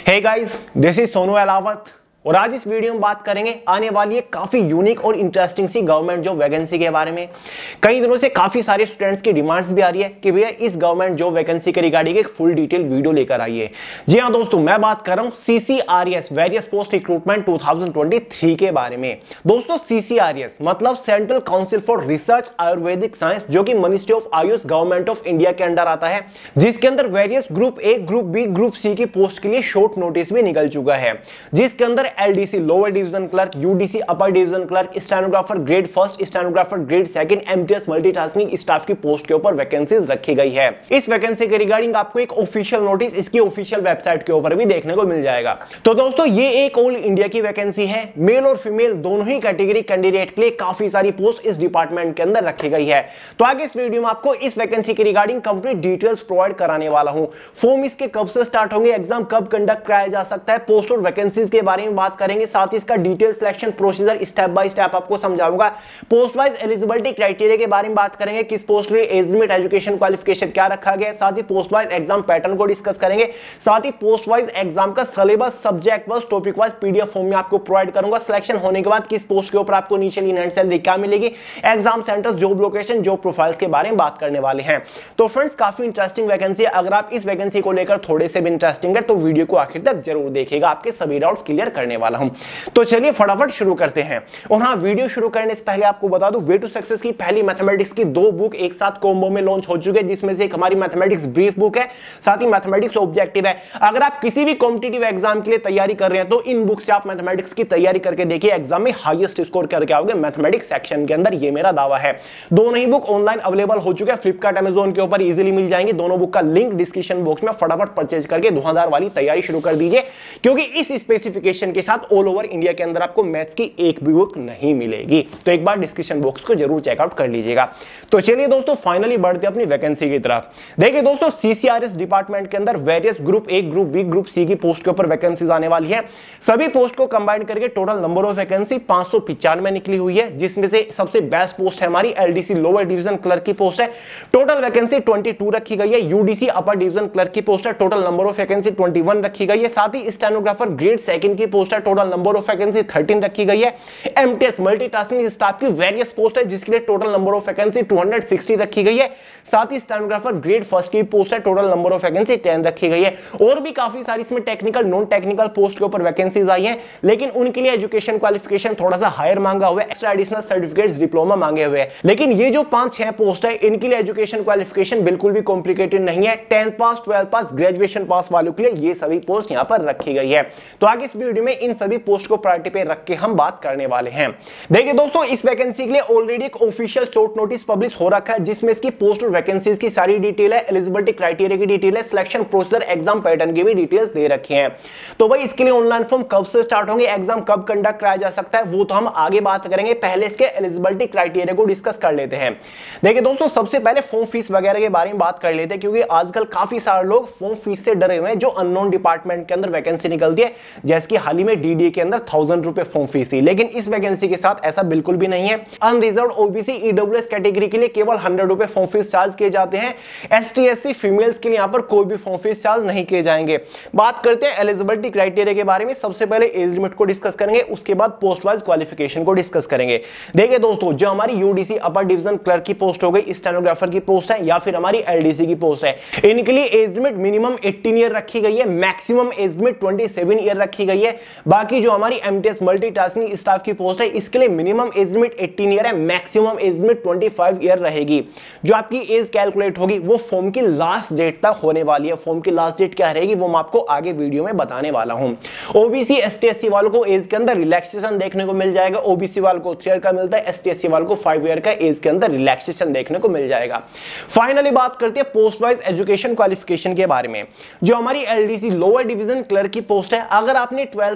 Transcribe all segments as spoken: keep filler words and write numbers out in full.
Hey guys, this is Sonu Alawat और आज इस वीडियो में बात करेंगे आने वाली एक काफी यूनिक और इंटरेस्टिंग सी गवर्नमेंट जॉब वैकेंसी के बारे में। कई दिनों से काफी सारे स्टूडेंट्स की डिमांड्स भी आ रही है कि भैया इस गवर्नमेंट जॉब वैकेंसी के रिगार्डिंग एक फुल डिटेल वीडियो लेकर आइए। जी हां दोस्तों, मैं बात कर रहा हूं सीसीआरएस वेरियस पोस्ट रिक्रूटमेंट दो हज़ार तेईस के बारे में। दोस्तों सीसीआरएस मतलब central council for research Ayurvedic science, जो कि ministry of AYUSH government of India के अंडर आता है, जिसके अंदर various group A, group B, group C की पोस्ट के लिए शॉर्ट नोटिस भी निकल चुका है, जिसके अंदर LDC lower division clerk, UDC upper division clerk, stenographer grade first, stenographer grade second, MTS multitasking staff की पोस्ट के ऊपर वैकेंसीज रखी गई है। इस वैकेंसी के रिगार्डिंग आपको एक ऑफिशियल नोटिस इसकी ऑफिशियल वेबसाइट के ऊपर भी देखने को मिल जाएगा। तो दोस्तों ये एक ऑल इंडिया की वैकेंसी है, मेल और फीमेल दोनों ही कैटेगरी कैंडिडेट के लिए काफी सारी पोस्ट इस डिपार्टमेंट के अंदर रखी गई है। तो आगे इस वीडियो में आपको इस वैकेंसी के रिगार्डिंग कंप्लीट डिटेल्स प्रोवाइड कराने वाला हूं। फॉर्म इसके कब से स्टार्ट होंगे, एग्जाम कब कंडक्ट कराया जा सकता है, पोस्ट और वैकेंसीज के बारे में बात करेंगे, साथ ही इसका detail selection procedure step by step आपको समझाऊंगा। पोस्ट वाइज एलिजिबिलिटी क्राइटेरिया के बारे में बात करेंगे, किस पोस्ट के लिए एज लिमिट, एजुकेशन क्वालिफिकेशन क्या रखा गया है, साथ ही पोस्ट वाइज एग्जाम पैटर्न को डिस्कस करेंगे, साथ ही पोस्ट वाइज एग्जाम का syllabus, subject wise, topic wise PDF form में आपको प्रोवाइड करूंगा। सिलेक्शन होने के बाद किस पोस्ट के ऊपर आपको इनिशियली नेट सैलरी क्या मिलेगी, exam centre, job location, job profiles के बारे में बात करने वाले हैं। तो फ्रेंड्स काफी इंटरेस्टिंग वैकेंसी है। अगर आप इस वैकेंसी को लेकर थोड़े से भी इंटरेस्टिंग है तो वीडियो को आखिर तक जरूर देखिएगा, आपके सभी डाउट्स क्लियर करने वाला हूं। तो चलिए फटाफट शुरू करते हैं। और हाँ, वीडियो शुरू करने से पहले आपको बता दूं, वे टू सक्सेस की पहली मैथमेटिक्स की दो बुक एक साथ कॉम्बो में लॉन्च हो चुके हैं, जिसमें से एक हमारी मैथमेटिक्स ब्रीफ बुक है, साथ ही मैथमेटिक्स ऑब्जेक्टिव है। अगर आप किसी भी कॉम्पिटिटिव एग्जाम के लिए तैयारी कर रहे हैं तो इन बुक से आप मैथमेटिक्स की तैयारी करके देखिए, एग्जाम में हाईएस्ट स्कोर करके आओगे मैथमेटिक्स सेक्शन के अंदर, ये मेरा दावा है। दोनों ही बुक ऑनलाइन अवेलेबल हो चुके हैं, फ्लिपकार्ट अमेजोन के ऊपर इजीली मिल जाएंगे। दोनों बुक का लिंक डिस्क्रिप्शन बॉक्स में, फटाफट परचेज करके धुआंधार वाली तैयारी शुरू कर दीजिए, क्योंकि इस स्पेसिफिकेशन के साथ ऑल ओवर इंडिया के अंदर आपको मैथ्स की एक भी बुक नहीं मिलेगी। तो एक बार डिस्क्रिप्शन बॉक्स को जरूर चेकआउट कर लीजिएगा। तो चलिए दोस्तों फाइनली बढ़ते अपनी वैकेंसी की तरफ। देखिए दोस्तों, सीसीआरएस डिपार्टमेंट के अंदर various group A, group B, group C की पोस्ट के ऊपर वैकेंसीज आने वाली है। सभी पोस्ट को कंबाइन करके टोटल नंबर ऑफ वैकेंसी पांच सौ पिचानवे निकली हुई है, जिसमें से सबसे बेस्ट पोस्ट है हमारी एलडीसी लोअर डिवीजन क्लर्क की पोस्ट है। टोटल वैकेंसी बाईस रखी गई है। यूडीसी अपर डिवीजन क्लर्क की पोस्ट है, टोटल नंबर ऑफ वैकेंसी इक्कीस रखी गई है। साथ ही स्टेनोग्राफर ग्रेड सेकंड की पोस्ट है, टोटल नंबर ऑफ वैकेंसी तेरह रखी गई है। एमटीएस मल्टीटास्किंग स्टाफ की वेरियस पोस्ट है, जिसके लिए टोटल नंबर ऑफ वैकेंसी दो सौ साठ रखी गई है। साथ ही स्टेनोग्राफर ग्रेड फर्स्ट की पोस्ट है, टोटल नंबर ऑफ वैकेंसी दस रखी गई है। और भी काफी सारी इसमें टेक्निकल, नॉन टेक्निकल पोस्ट के ऊपर वैकेंसीज आई हैं, लेकिन उनके लिए एजुकेशन क्वालिफिकेशन थोड़ा सा हायर मांगा हुआ है, एक्स्ट्रा एडिशनल सर्टिफिकेट्स, डिप्लोमा मांगे हुए हैं। लेकिन ये जो पांच छह पोस्ट है, इनके लिए एजुकेशन क्वालिफिकेशन बिल्कुल भी कॉम्प्लिकेटेड नहीं है। Tenth pass, twelfth pass, graduation pass वालों के लिए ये सभी पोस्ट यहां पर रखी गई है। तो आगे इस वीडियो में इन सभी पोस्ट को प्रायोरिटी पे रख के हम बात करने वाले हैं। देखिए दोस्तों, इस वैकेंसी के लिए ऑलरेडी एक ऑफिशियल शॉर्ट नोटिस पब्लिश हो रखा है, जिसमें इसकी पोस्ट और वैकेंसीज की सारी डिटेल है, एलिजिबिलिटी क्राइटेरिया की डिटेल है, सिलेक्शन प्रोसीजर, एग्जाम पैटर्न की भी डिटेल्स दे रखी हैं। तो भाई इसके लिए ऑनलाइन फॉर्म कब से स्टार्ट होंगे, एग्जाम कब कंडक्ट कराया जा सकता है, वो तो हम आगे बात करेंगे। पहले इसके एलिजिबिलिटी क्राइटेरिया को डिस्कस कर लेते हैं। देखिए दोस्तों, सबसे पहले फॉर्म फीस वगैरह के बारे में बात कर लेते हैं, क्योंकि आजकल काफी सारे लोग फॉर्म फीस से डरे हुए हैं। जो अननोन डिपार्टमेंट के अंदर वैकेंसी निकलती है, जैसे कि हाल ही में डीडीए के अंदर थाउजेंड रुपए फॉर्म फीस थी, लेकिन इस वैकेंसी के साथ ऐसा बिल्कुल भी नहीं है। अनरिजर्व ओबीसी ईडब्ल्यूएस कैटेगरी के लिए केवल हंड्रेड रुपए फॉर्म फीस चार्ज किए जाते हैं। एसटी एससी फीमेल्स के लिए यहां पर कोई भी फॉर्म फीस चार्ज नहीं किए जाएंगे। बात करते हैं एलिजिबिलिटी क्राइटेरिया के बारे में। सबसे पहले एज लिमिट को डिस्कस करेंगे, उसके बाद पोस्ट वाइज क्वालिफिकेशन को डिस्कस करेंगे। देखिए दोस्तों, जो हमारी यूडीसी अपर डिवीजन क्लर्क की पोस्ट हो गई, स्टेनोग्राफर की पोस्ट है, या फिर हमारी एलडीसी की पोस्ट है, इनके लिए एज लिमिट मिनिमम अठारह ईयर रखी गई है, मैक्सिमम एज लिमिट सत्ताईस ईयर रखी गई है। बाकी जो हमारी एमटीएस मल्टीटास्किंग स्टाफ की पोस्ट है, इसके लिए मिनिमम एज लिमिट अठारह ईयर है, मैक्सिमम एज लिमिट पच्चीस ईयर रहेगी। जो आपकी एज कैलकुलेट होगी वो फॉर्म की लास्ट डेट तक होने वाली है। फॉर्म की लास्ट डेट क्या रहेगी वो मैं आपको आगे वीडियो में बताने वाला हूं। ओबीसी एसटी एससी वालों को एज के अंदर रिलैक्सेशन देखने को मिल जाएगा। ओबीसी वालों को थ्री ईयर का मिलता है, एसटी एससी वालों को फाइव ईयर का एज के अंदर रिलैक्सेशन देखने को मिल जाएगा। फाइनली बात करते हैं पोस्ट वाइज एजुकेशन क्वालिफिकेशन के बारे में। जो हमारी एलडीसी लोअर डिवीजन क्लर्क की पोस्ट है, अगर आपने ट्वेल्थ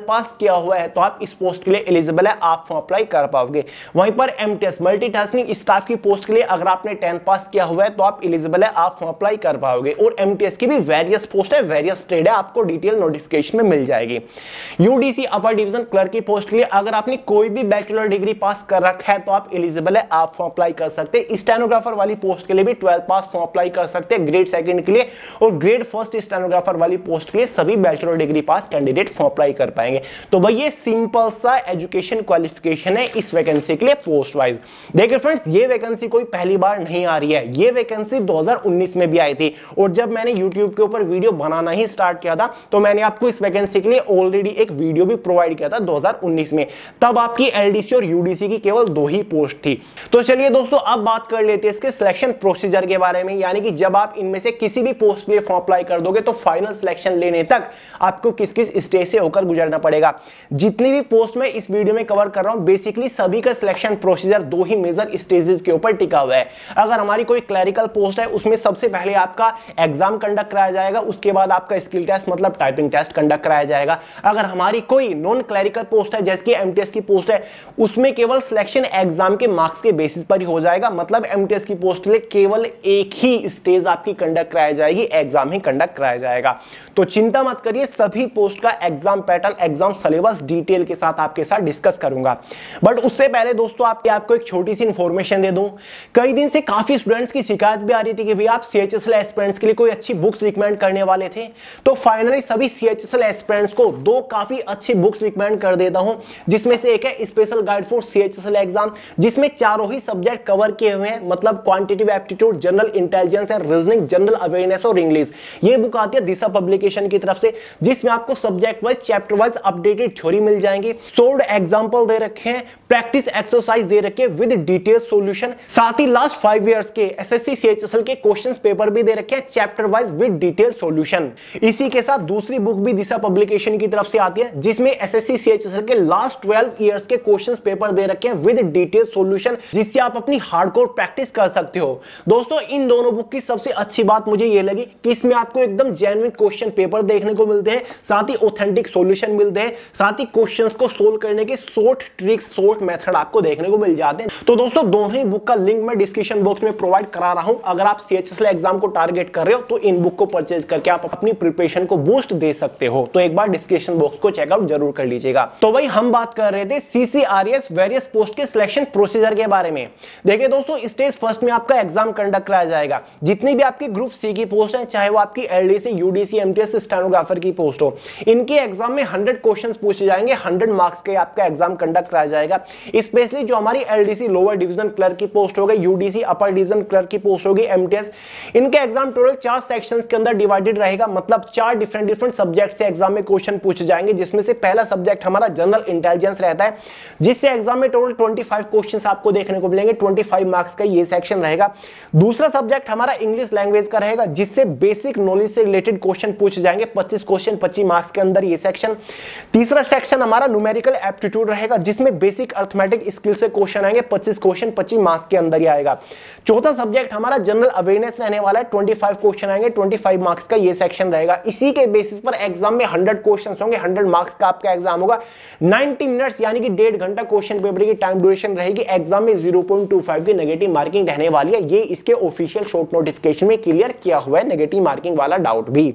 पास किया हुआ है तो आप इस पोस्ट के लिए एलिजिबल है, आप फॉर्म अप्लाई कर पाओगे। वहीं पर एमटीएस मल्टीटास्किंग स्टाफ की पोस्ट के लिए अगर आपने टेंथ पास किया हुआ है तो आप एलिजिबल है, आप फॉर्म अप्लाई कर पाओगे। और एमटीएस की भी वेरियस पोस्ट है, वेरियस ट्रेड है, आपको डिटेल नोटिफिकेशन में मिल जाएगी। यूडीसी अपर डिवीजन क्लर्क की पोस्ट के लिए अगर आपने कोई भी बैचलर डिग्री पास कर रखा है तो आप एलिजिबल है, आप फॉर्म अप्लाई कर सकते हैं। स्टेनोग्राफर वाली पोस्ट के लिए भी ट्वेल्थ पास फॉर्म अप्लाई कर सकते हैं ग्रेड सेकंड के लिए, और ग्रेड फर्स्ट स्टेनोग्राफर वाली पोस्ट के लिए सभी bachelor degree pass candidate form apply कर पाएंगे। तो भाई ये सिंपल सा एजुकेशन क्वालिफिकेशन है इस वैकेंसी के लिए पोस्ट वाइज। देखिए फ्रेंड्स, ये वैकेंसी कोई पहली बार नहीं आ रही है, ये वैकेंसी दो हज़ार उन्नीस में भी आई थी, और जब मैंने यूट्यूब के ऊपर वीडियो बनाना ही स्टार्ट किया था तो मैंने आपको इस वैकेंसी के लिए ऑलरेडी एक वीडियो भी प्रोवाइड किया था दो हज़ार उन्नीस में। तब आपकी एलडीसी और यूडीसी की केवल दो ही पोस्ट थी। तो चलिए दोस्तों, अब बात कर लेते हैं इसके सिलेक्शन प्रोसीजर के बारे में, यानी कि जब आप इनमें से किसी भी पोस्ट के लिए फॉर्म अप्लाई कर दोगे तो फाइनल सिलेक्शन लेने तक आपको किस किस स्टेज से होकर गुजरना पड़ेगा। जितनी भी पोस्ट मैं इस वीडियो में कवर कर रहा हूं, बेसिकली सभी का सिलेक्शन प्रोसीजर दो ही मेजर स्टेजेस के ऊपर टिका हुआ है। अगर हमारी कोई क्लरिकल पोस्ट है उसमें सबसे पहले आपका एग्जाम कंडक्ट कराया जाएगा, उसके बाद आपका स्किल टेस्ट मतलब टाइपिंग टेस्ट कंडक्ट कराया जाएगा। अगर हमारी कोई नॉन क्लरिकल पोस्ट है जैसे कि एमटीएस की पोस्ट है, उसमें केवल सिलेक्शन एग्जाम के मार्क्स के बेसिस पर ही हो जाएगा, मतलब एमटीएस की पोस्ट के लिए केवल एक ही स्टेज आपकी कंडक्ट कराई जाएगी, एग्जाम ही कंडक्ट कराया जाएगा। तो चिंता मत करिए, सभी पोस्ट का exam pattern, exam syllabus detail के साथ आपके साथ डिस्कस करूंगा। बट उससे पहले दोस्तों आपके आपको एक छोटी सी इंफॉर्मेशन दे दूं। कई दिन से काफी स्टूडेंट्स की शिकायत भी आ रही थी कि भैया आप सीएचएसएल एस्पिरेंट्स के लिए कोई अच्छी बुक्स रिकमेंड करने वाले थे, तो फाइनली सभी सीएचएसएल एस्पिरेंट्स को दो काफी अच्छी बुक्स रिकमेंड कर देता हूं, जिसमें से एक है special guide for CHSL exam, जिसमें चारों ही सब्जेक्ट कवर किए हुए हैं, मतलब quantitative aptitude, general intelligence and reasoning, general awareness और इंग्लिश। ये बुक आती है दिशा पब्लिकेशन की तरफ से, जिसमें आपको subject wise, chapter wise updated theory मिल जाएंगे, सोल्ड एग्जांपल दे रखे हैं, प्रैक्टिस एक्सरसाइज दे रखे हैं विद डिटेल सॉल्यूशन, साथ ही लास्ट फाइव इयर्स के एसएससी सीएचएसएल के क्वेश्चंस पेपर भी दे रखे हैं chapter wise with detail solution. इसी के साथ दूसरी बुक भी दिशा पब्लिकेशन की तरफ से आती है, जिसमें एसएससी सीएचएसएल के लास्ट ट्वेल्व इयर्स के क्वेश्चंस पेपर दे रखे हैं विद डिटेल सॉल्यूशन, जिससे आप अपनी हार्डकोर प्रैक्टिस कर सकते हो। दोस्तों, इन दोनों बुक की सबसे अच्छी बात मुझे ये लगी कि इसमें आपको एकदम जेन्युइन क्वेश्चन पेपर देखने को मिलते हैं, साथ ही ऑथेंटिक सॉल्यूशन मिलते हैं, साथ ही क्वेश्चंस को सोल्व करने के शॉर्ट ट्रिक्स, शॉर्ट मेथड आपको देखने को मिल जाते हैं। तो दोस्तों, दोनों ही बुक का लिंक मैं डिस्क्रिप्शन बॉक्स में प्रोवाइड करा रहा हूं। अगर आप सीएचएसएल एग्जाम को टारगेट कर रहे हो तो इन बुक को परचेज करके आप अपनी प्रिपरेशन को बूस्ट दे सकते हो। तो एक बार डिस्क्रिप्शन बॉक्स को चेकआउट जरूर कर लीजिएगा। तो भाई हम बात कर रहे थे सीसीआरएस वेरियस पोस्ट के सिलेक्शन प्रोसीजर के बारे में। देखिए दोस्तों, स्टेज फर्स्ट में आपका एग्जाम कंडक्ट कराया जाएगा। जितनी भी आपकी ग्रुप सी की पोस्ट है, चाहे वो आपकी एलडीसी, यूडीसी, एमटीएस, स्टेनोग्राफर की पोस्ट हो, इनके एग्जाम में हंड्रेड क्वेश्चंस पूछे जाएंगे, हंड्रेड मार्क्स के आपका एग्जाम कंडक्ट कराया जाएगा। स्पेशली जो हमारी एलडीसी लोअर डिवीजन क्लर्क की पोस्ट होगी, यूडीसी अपर डिवीजन क्लर्क की पोस्ट होगी, एमटीएस, इनके एग्जाम टोटल चार सेक्शंस के अंदर डिवाइडेड रहेगा, मतलब चार डिफरेंट डिफरेंट सब्जेक्ट से एग्जाम में क्वेश्चन पूछे जाएंगे, जिसमें से पहला सब्जेक्ट हमारा जनरल इंटेलिजेंस रहता है, जिससे एग्जाम में टोटल पच्चीस क्वेश्चंस आपको देखने को मिलेंगे, पच्चीस मार्क्स का ये सेक्शन रहेगा। दूसरा सब्जेक्ट हमारा इंग्लिश लैंग्वेज का रहेगा, जिससे बेसिक नॉलेज से रिलेटेड क्वेश्चन पूछे जाएंगे, पच्चीस क्वेश्चन पच्चीस मार्क्स के अंदर ये सेक्शन। तीसरा सेक्शन हमारा न्यूमेरिकल एप्टीट्यूड रहेगा, जिसमें बेसिक अर्थमेटिक स्किल से क्वेश्चन आएंगे, पच्चीस क्वेश्चन पच्चीस मार्क्स के अंदर ही आएगा। चौथा सब्जेक्ट हमारा जनरल अवेयरनेस रहने वाला है, पच्चीस क्वेश्चन आएंगे, पच्चीस मार्क्स का ये सेक्शन रहेगा। इसी के बेसिस पर एग्जाम में हंड्रेड क्वेश्चंस होंगे, हंड्रेड मार्क्स का आपका एग्जाम होगा। नब्बे मिनट्स यानी कि डेढ़ घंटा क्वेश्चन पेपर की टाइम ड्यूरेशन रहेगी। एग्जाम में ज़ीरो पॉइंट टू फाइव की नेगेटिव मार्किंग रहने वाली है, ये इसके ऑफिशियल शॉर्ट नोटिफिकेशन में क्लियर किया हुआ है, नेगेटिव मार्किंग वाला डाउट भी।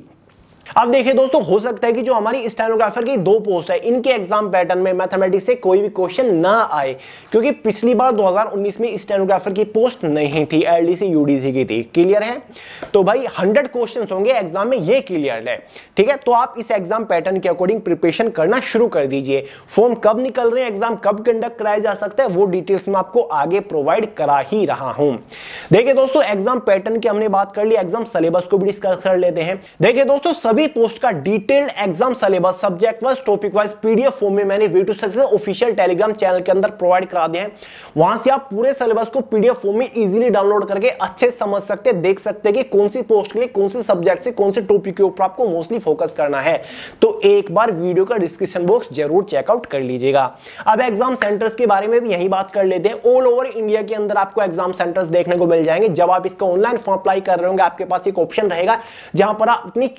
अब देखिए दोस्तों, हो सकता है कि जो हमारी स्टेनोग्राफर की दो पोस्ट है, इनके एग्जाम पैटर्न में मैथमेटिक्स से कोई भी क्वेश्चन ना आए, क्योंकि पिछली बार दो हज़ार उन्नीस में स्टेनोग्राफर की पोस्ट नहीं थी, एलडीसी यूडीसी की थी। क्लियर है? तो भाई हंड्रेड क्वेश्चंस होंगे एग्जाम में, ये क्लियर है। ठीक है, तो आप इस एग्जाम पैटर्न के अकॉर्डिंग प्रिपरेशन करना शुरू कर दीजिए। फॉर्म कब निकल रहे हैं, एग्जाम कब कंडक्ट कराया जा सकता है, वो डिटेल्स में आपको आगे प्रोवाइड करा ही रहा हूं। देखिए दोस्तों, एग्जाम पैटर्न की हमने बात कर ली, एग्जाम सिलेबस को भी डिस्कस कर लेते हैं। देखिए दोस्तों, सभी पोस्ट का detailed exam syllabus subject wise, topic wise PDF form में मैंने way to success official telegram channel के अंदर प्रोवाइड करा दिए हैं। वहां से आप पूरे सिलेबस को पीडीएफ फॉर्म में इजीली डाउनलोड करके अच्छे से समझ सकते हैं, देख सकते हैं कि कौन सी पोस्ट के लिए कौन से सब्जेक्ट से कौन से टॉपिक के ऊपर आपको मोस्टली फोकस करना है। तो एक बार वीडियो का डिस्क्रिप्शन बॉक्स जरूर चेकआउट कर लीजिएगा। अब एग्जाम सेंटर्स के बारे में भी यही बात कर लेते हैं। ऑल ओवर इंडिया के अंदर आपको एग्जाम सेंटर्स देखने को मिल जाएंगे। जब आप इसका ऑनलाइन फॉर्म अप्लाई कर रहे होंगे, आपके पास एक ऑप्शन रहेगा जहां पर आप अपनी चॉइस के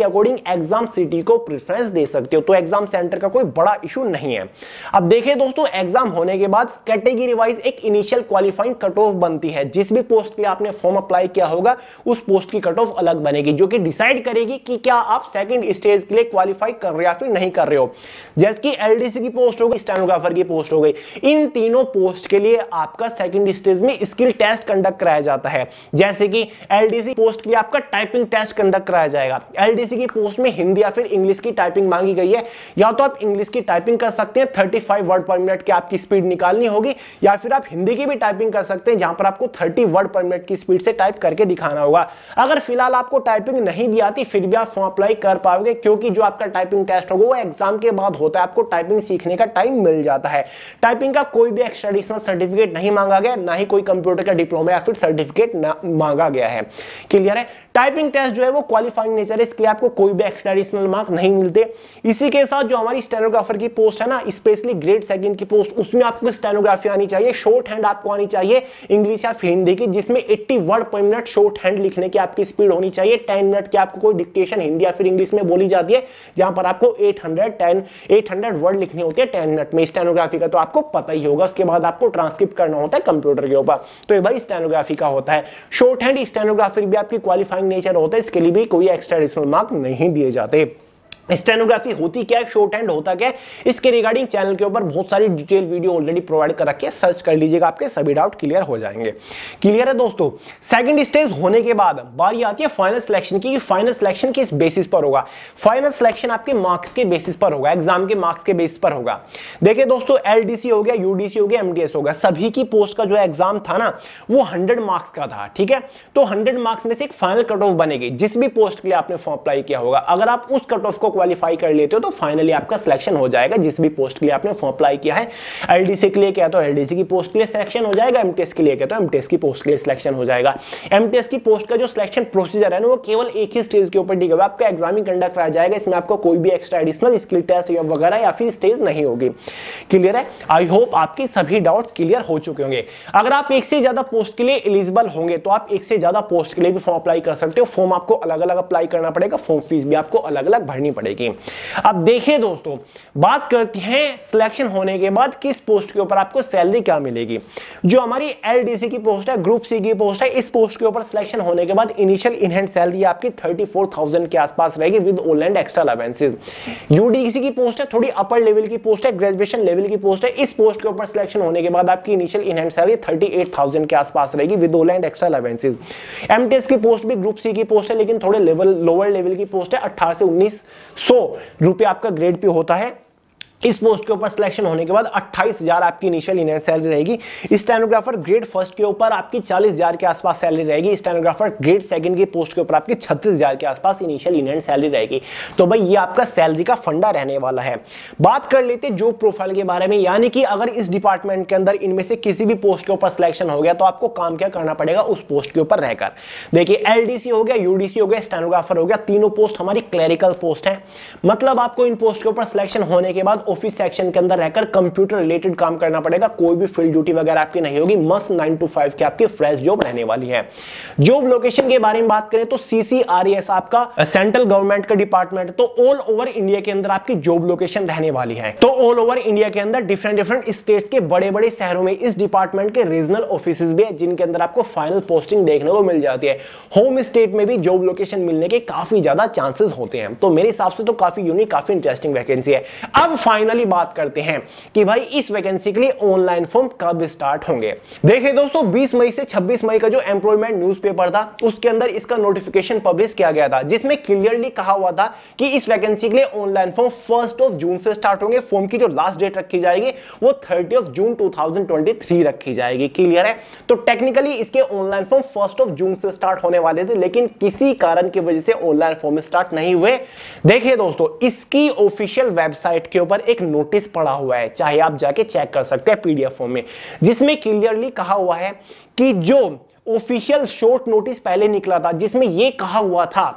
अकॉर्डिंग एग्जाम सिटी को प्रेफरेंस दे सकते हो। तो एग्जाम सेंटर का कोई बड़ा इशू नहीं है। अब देखिए दोस्तों, एग्जाम होने के बाद कैटेगरी वाइज एक इनिशियल क्वालिफाइंग कट ऑफ बनती है। जिस भी पोस्ट के लिए आपने फॉर्म अप्लाई किया होगा उस पोस्ट की कट ऑफ अलग बनेगी, जो कि डिसाइड करेगी कि क्या आप सेकंड स्टेज के लिए क्वालिफाई कर रहे हो या फिर नहीं कर रहे हो। जैसे कि एलडीसी की पोस्ट हो गई, स्टेनोग्राफर की पोस्ट हो गई, इन तीनों पोस्ट के लिए आपका सेकंड स्टेज में स्किल टेस्ट कंडक्ट कराया जाता है। जैसे कि एलडीसी पोस्ट के लिए आपका टाइपिंग टेस्ट कंडक्ट कराया जाएगा। एलडीसी की पोस्ट में हिंदी या फिर इंग्लिश की टाइपिंग मांगी गई है, या तो आप इंग्लिश की टाइपिंग कर सकते हैं, पैंतीस वर्ड पर मिनट की आपकी स्पीड निकालनी होगी, या फिर आप हिंदी की भी टाइपिंग कर सकते हैं जहां पर आपको तीस वर्ड पर मिनट की स्पीड से टाइप करके दिखाना होगा। अगर फिलहाल आपको टाइपिंग नहीं भी आती फिर भी आप फॉर्म अप्लाई कर पाओगे, क्योंकि जो आपका टाइपिंग टेस्ट होगा वो एग्जाम के बाद होता है। आपको टाइपिंग सीखने का टाइम मिल जाता है। टाइपिंग का कोई भी एक्स्ट्रा एडिशनल सर्टिफिकेट नहीं मांगा गया, ना ही कोई कंप्यूटर का डिप्लोमा या फिर सर्टिफिकेट मांगा गया है। क्लियर है? टाइपिंग टेस्ट जो है वो क्वालिफाइंग नेचर है, इसके लिए आपको कोई भी एक्स्ट्रा एडिशनल मार्क नहीं मिलते। इसी के साथ जो हमारी स्टेनोग्राफर की पोस्ट है ना, स्पेशली ग्रेड सेकंड की पोस्ट, उसमें आपको स्टेनोग्राफी आनी चाहिए, शॉर्ट हैंड आपको आनी चाहिए इंग्लिश या फिर हिंदी की, जिसमें अस्सी वर्ड पर मिनट शॉर्ट हैंड लिखने की आपकी स्पीड होनी चाहिए। दस मिनट की आपको कोई डिक्टेशन हिंदी या फिर इंग्लिश में बोली जाती है, जहां पर आपको आठ सौ दस आठ सौ वर्ड लिखने होते हैं दस मिनट में। स्टेनोग्राफी का तो आपको पता ही होगा, उसके बाद आपको ट्रांसक्रिप्ट करना होता है कंप्यूटर के ऊपर। तो ये भाई स्टेनोग्राफी का होता है। शॉर्ट हैंड स्टेनोग्राफी भी आपकी क्वालिफाइंग नेचर होता है, इसके लिए भी कोई एक्स्ट्रा एडिशनल मार्क नहीं दिए जाते। स्टेनोग्राफी होती क्या है, शॉर्ट हैंड होता क्या है, इसके रिगार्डिंग चैनल के ऊपर बहुत सारी डिटेल वीडियो ऑलरेडी प्रोवाइड कर रखी है, सर्च कर लीजिएगा, आपके सभी डाउट क्लियर हो जाएंगे। क्लियर है दोस्तों? सेकंड स्टेज होने के बाद बारी आती है फाइनल सिलेक्शन की। फाइनल सिलेक्शन किस बेसिस पर होगा? फाइनल सिलेक्शन आपके मार्क्स के बेसिस पर होगा, एग्जाम के मार्क्स के बेसिस पर होगा। देखिए दोस्तों, एलडीसी हो गया, यूडीसी हो गया, एमटीएस हो गया, सभी की पोस्ट का जो एग्जाम था ना वो हंड्रेड मार्क्स का था। ठीक है, तो हंड्रेड मार्क्स में से एक फाइनल कट ऑफ बनेगी जिस भी पोस्ट के लिए आपने फॉर्म अप्लाई किया होगा। अगर आप उस कट ऑफ को क्वालिफाई कर लेते हो तो फाइनली आपका सिलेक्शन हो जाएगा जिस भी पोस्ट के लिए आपने फॉर्म अप्लाई किया है। एलडीसी के लिए क्या तो एलडीसी की पोस्ट के लिए सिलेक्शन हो जाएगा, एमटीएस के लिए क्या तो एमटीएस की पोस्ट के लिए सिलेक्शन हो जाएगा। एमटीएस की पोस्ट का जो सिलेक्शन प्रोसीजर है ना वो केवल एक ही स्टेज के ऊपर टिका हुआ, आपका एग्जाम ही कंडक्ट कराया जाएगा, इसमें आपको कोई भी एक्स्ट्रा एडिशनल स्किल टेस्ट या वगैरह या फिर स्टेज नहीं होगी। क्लियर है? आई होप आपके सभी डाउट्स क्लियर हो चुके होंगे। अगर आप एक से ज्यादा पोस्ट के लिए एलिजिबल होंगे तो आप एक से ज्यादा पोस्ट के लिए भी फॉर्म अप्लाई कर सकते हो। फॉर्म आपको अलग अलग अप्लाई करना पड़ेगा, फॉर्म फीस भी आपको अलग अलग भरनी पड़ेगी। अब देखिए दोस्तों, बात करते हैं सिलेक्शन होने के बाद किस पोस्ट के ऊपर आपको सैलरी क्या मिलेगी। जो हमारी एलडीसी की पोस्ट है, ग्रुप सी की पोस्ट है, इस पोस्ट के ऊपर सिलेक्शन होने के बाद इनिशियल इन हैंड सैलरी आपकी चौंतीस हज़ार के आसपास रहेगी with all and extra allowances. UDC की पोस्ट है, थोड़ी अपर लेवल की पोस्ट है, ग्रेजुएशन लेवल की पोस्ट है, इस पोस्ट के ऊपर सिलेक्शन होने के बाद आपकी इनिशियल इन हैंड सैलरी अड़तीस हज़ार के आसपास रहेगी with all and extra allowances. MTS की पोस्ट भी ग्रुप सी की पोस्ट है, लेकिन थोड़े लेवल लोअर लेवल की पोस्ट है, अठारह से उन्नीस सौ रुपए आपका ग्रेड पे होता है। इस पोस्ट के ऊपर सिलेक्शन होने के बाद अट्ठाईस हजार आपकी इनिशियल इन हैंड सैलरी रहेगी। स्टेनोग्राफर ग्रेड फर्स्ट के ऊपर आपकी चालीस हजार के आसपास सैलरी रहेगी। स्टेनोग्राफर ग्रेड सेकंड की पोस्ट के ऊपर आपकी छत्तीस हजार के आसपास इनिशियल इन हैंड सैलरी रहेगी। तो भाई ये आपका सैलरी का फंडा रहने वाला है। बात कर लेते जॉब प्रोफाइल के बारे में, यानी कि अगर इस डिपार्टमेंट के अंदर इनमें से किसी भी पोस्ट के ऊपर सिलेक्शन हो गया तो आपको काम क्या करना पड़ेगा उस पोस्ट के ऊपर रहकर। देखिए, एलडीसी हो गया, यूडीसी हो गया, स्टेनोग्राफर हो गया, तीनों पोस्ट हमारी क्लरिकल पोस्ट है। मतलब आपको इन पोस्ट के ऊपर सिलेक्शन होने के बाद ऑफिस सेक्शन के अंदर रहकर कंप्यूटर रिलेटेड काम करना पड़ेगा। कोई भी फील्ड ड्यूटी वगैरह आपकी नहीं होगी, मस्त नाइन टू फाइव की आपकी फ्रेश जॉब रहने वाली है। जॉब लोकेशन के बारे में बात करें तो सीसीआरएस आपका सेंट्रल गवर्नमेंट का डिपार्टमेंट, तो ऑल ओवर इंडिया के अंदर आपकी जॉब लोकेशन रहने वाली है। तो ऑल ओवर इंडिया के अंदर डिफरेंट डिफरेंट स्टेट्स के बड़े बड़े शहरों में इस डिपार्टमेंट के रीजनल ऑफिसेज भी है, जिनके अंदर आपको फाइनल पोस्टिंग देखने को मिल जाती है। होम स्टेट में भी जॉब लोकेशन मिलने के काफी ज्यादा चांसेस होते हैं। तो मेरे हिसाब से तो काफी यूनिक, काफी इंटरेस्टिंग वैकेंसी है। अब फाइनली बात करते हैं कि भाई इस वैकेंसी के लिए ऑनलाइन फॉर्म कब स्टार्ट होंगे। देखिए दोस्तों, बीस मई से छब्बीस मई का जो एम्प्लॉयमेंट न्यूज़पेपर था उसके अंदर इसका नोटिफिकेशन पब्लिश किया गया था, जिसमें क्लियरली कहा हुआ था कि इस वैकेंसी के लिए online form first of June से स्टार्ट होंगे। फॉर्म की जो लास्ट डेट रखी जाएगी वो thirty of June two thousand twenty three रखी जाएगी। क्लियर है? तो टेक्निकली इसके online form first of June से स्टार्ट होने वाले थे, लेकिन किसी कारण की वजह से ऑनलाइन फॉर्म स्टार्ट नहीं हुए। देखिए दोस्तों, इसकी ऑफिशियल वेबसाइट के ऊपर एक नोटिस पड़ा हुआ है, चाहे आप जाके चेक कर सकते हैं पीडीएफ फॉर्म में, जिसमें क्लियरली कहा हुआ है कि जो ऑफिशियल शॉर्ट नोटिस पहले निकला था जिसमें यह कहा हुआ था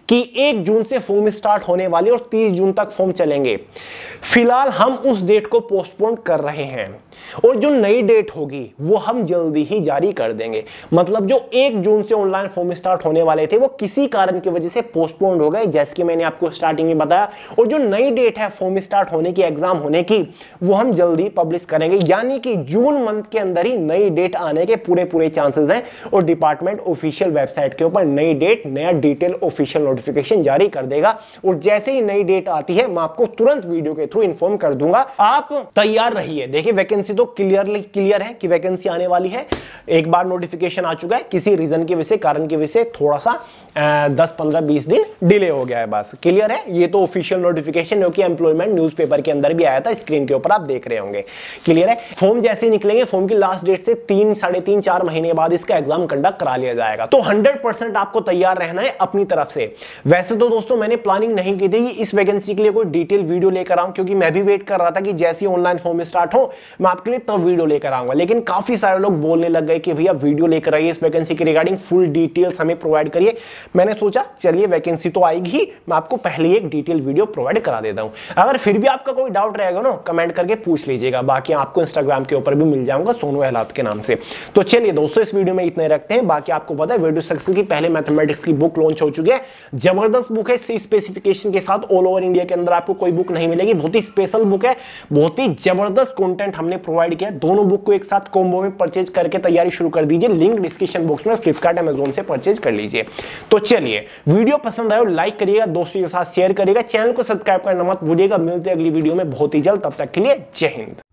कि एक जून से फॉर्म स्टार्ट होने वाली और तीस जून तक फॉर्म चलेंगे। फिलहाल हम उस डेट को पोस्टपोन कर रहे हैं और जो नई डेट होगी वो हम जल्दी ही जारी कर देंगे। मतलब जो एक जून से ऑनलाइन फॉर्म स्टार्ट होने वाले थे वो किसी कारण की वजह से पोस्टपोन हो गए, जैसे कि मैंने आपको स्टार्टिंग में बताया। और जो नई डेट है फॉर्म स्टार्ट होने की, एग्जाम होने की, वो हम जल्दी पब्लिश करेंगे। यानी कि जून मंथ के अंदर ही नई डेट आने के पूरे पूरे चांसेस हैं और डिपार्टमेंट ऑफिशियल वेबसाइट के ऊपर नई डेट, नया डिटेल ऑफिशियल नोटिफिकेशन जारी कर देगा। और जैसे ही नई डेट आती है मैं आपको तुरंत वीडियो के थ्रू इन्फॉर्म कर दूंगा। आप तैयार रहिए। देखिए वैकेंसी तो क्लियरली क्लियर है कि वैकेंसी आने वाली है। एक बार नोटिफिकेशन आ चुका है, किसी रीजन की वजह से, कारण की वजह से थोड़ा सा दस पंद्रह बीस दिन डिले हो गया है, बस क्लियर है। ये तो ऑफिशियल नोटिफिकेशन जो कि एम्प्लॉयमेंट न्यूज़पेपर के अंदर भी आया था, स्क्रीन के ऊपर आप देख रहे होंगे, क्लियर है। फॉर्म जैसे ही निकलेंगे, फॉर्म की लास्ट डेट से तीन साढ़े तीन चार महीने बाद इसका एग्जाम कंडक्ट करा लिया जाएगा। तो हंड्रेड परसेंट आपको तैयार रहना है अपनी तरफ से। वैसे तो दोस्तों मैंने प्लानिंग नहीं की थी इस वैकेंसी के लिए कोई डिटेल वीडियो लेकर आऊं, क्योंकि मैं भी वेट कर रहा था कि जैसे ही ऑनलाइन फॉर्म स्टार्ट हो मैं आपके लिए तब वीडियो लेकर आऊंगा। लेकिन काफी सारे लोग बोलने लग गए कि भैया वीडियो लेकर आइए, इस वैकेंसी के रिगार्डिंग फुल डिटेल्स हमें प्रोवाइड करिए। मैंने सोचा चलिए वैकेंसी तो आएगी ही, मैं आपको पहले एक डिटेल वीडियो प्रोवाइड करा देता हूं। अगर फिर भी आपका कोई डाउट रहेगा ना, कमेंट करके पूछ लीजिएगा। बाकी आपको इंस्टाग्राम के ऊपर भी मिल जाऊंगा सोनू एहलावत के नाम से। तो चलिए दोस्तों इस वीडियो में इतने रखते हैं। बाकी आपको पता है वीडियो सक्सेस की पहले मैथमेटिक्स की बुक लॉन्च हो चुकी है, जबरदस्त बुक है। सी स्पेसिफिकेशन के साथ ऑल ओवर इंडिया के अंदर आपको कोई बुक नहीं मिलेगी। बहुत ही स्पेशल बुक है, बहुत ही जबरदस्त कंटेंट हमने प्रोवाइड किया। दोनों बुक को एक साथ कॉम्बो में परचेज करके तैयारी शुरू कर दीजिए। लिंक डिस्क्रिप्शन बॉक्स में फ्लिपकार्ट अमेजोन से परचेज कर लीजिए। तो चलिए वीडियो पसंद आए लाइक करिएगा, दोस्तों के साथ शेयर करिएगा, चैनल को सब्सक्राइब करना मत भूलिएगा। मिलते हैं अगली वीडियो में बहुत ही जल्द, तब तक के लिए जय हिंद।